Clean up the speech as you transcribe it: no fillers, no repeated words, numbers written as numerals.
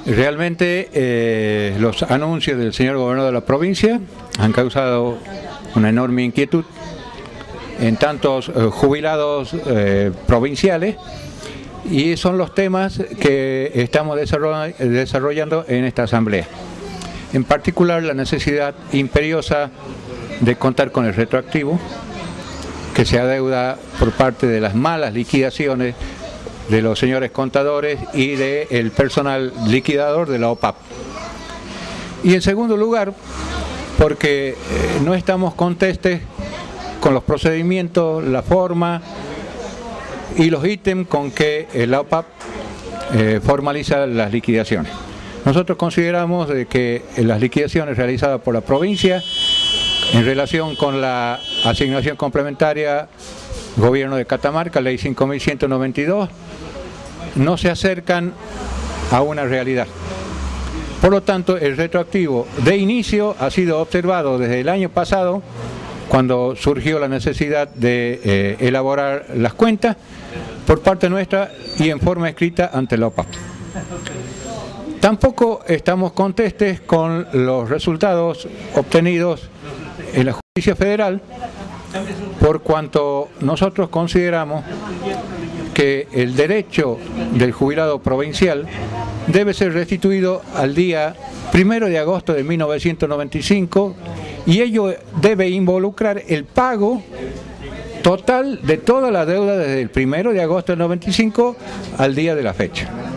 Realmente los anuncios del señor gobernador de la provincia han causado una enorme inquietud en tantos jubilados provinciales, y son los temas que estamos desarrollando en esta asamblea. En particular, la necesidad imperiosa de contar con el retroactivo, que se adeuda por parte de las malas liquidaciones de los señores contadores y del personal liquidador de la OPAP. Y en segundo lugar, porque no estamos contestes con los procedimientos, la forma y los ítems con que la OPAP formaliza las liquidaciones. Nosotros consideramos que las liquidaciones realizadas por la provincia en relación con la asignación complementaria Gobierno de Catamarca, Ley 5.192, no se acercan a una realidad. Por lo tanto, el retroactivo de inicio ha sido observado desde el año pasado, cuando surgió la necesidad de elaborar las cuentas por parte nuestra y en forma escrita ante la OPAP. Tampoco estamos contestes con los resultados obtenidos en la justicia federal, por cuanto nosotros consideramos que el derecho del jubilado provincial debe ser restituido al día 1 de agosto de 1995, y ello debe involucrar el pago total de toda la deuda desde el 1 de agosto del 95 al día de la fecha.